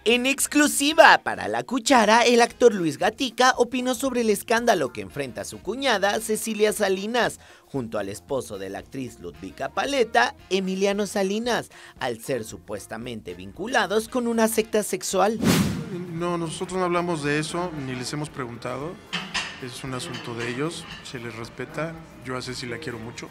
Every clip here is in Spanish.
En exclusiva para La Cuchara, el actor Luis Gatica opinó sobre el escándalo que enfrenta su cuñada Cecilia Salinas, junto al esposo de la actriz Ludvika Paleta, Emiliano Salinas, al ser supuestamente vinculados con una secta sexual. No, nosotros no hablamos de eso, ni les hemos preguntado. Es un asunto de ellos, se les respeta. Yo a Ceci la quiero mucho.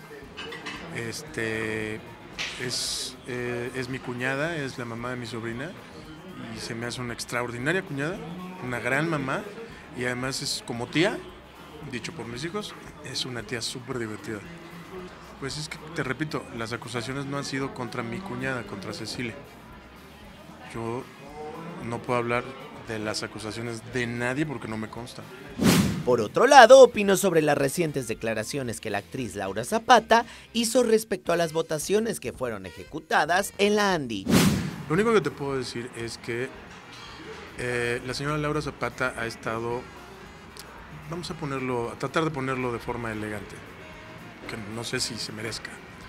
Es mi cuñada, es la mamá de mi sobrina. Y se me hace una extraordinaria cuñada, una gran mamá. Y además es como tía, dicho por mis hijos, es una tía súper divertida. Pues es que, te repito, las acusaciones no han sido contra mi cuñada, contra Cecilia. Yo no puedo hablar de las acusaciones de nadie porque no me consta. Por otro lado, opinó sobre las recientes declaraciones que la actriz Laura Zapata hizo respecto a las votaciones que fueron ejecutadas en la Andy. Lo único que te puedo decir es que la señora Laura Zapata ha estado, a tratar de ponerlo de forma elegante, que no sé si se merezca.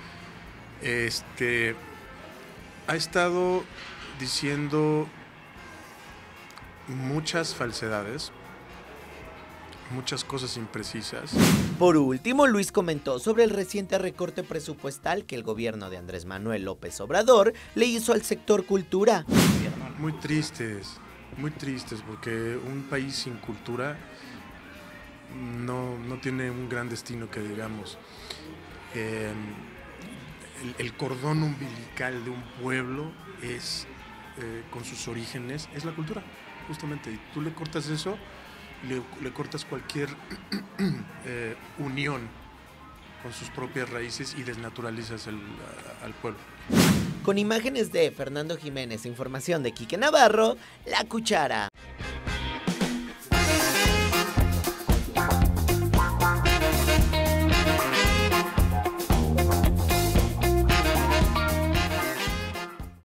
Ha estado diciendo muchas falsedades, muchas cosas imprecisas. Por último, Luis comentó sobre el reciente recorte presupuestal que el gobierno de Andrés Manuel López Obrador le hizo al sector cultura. Muy tristes, porque un país sin cultura no tiene un gran destino, que digamos. El cordón umbilical de un pueblo es, con sus orígenes, es la cultura, justamente. Y tú le cortas eso, le cortas cualquier unión con sus propias raíces y desnaturalizas al pueblo. Con imágenes de Fernando Jiménez, información de Quique Navarro, La Cuchara.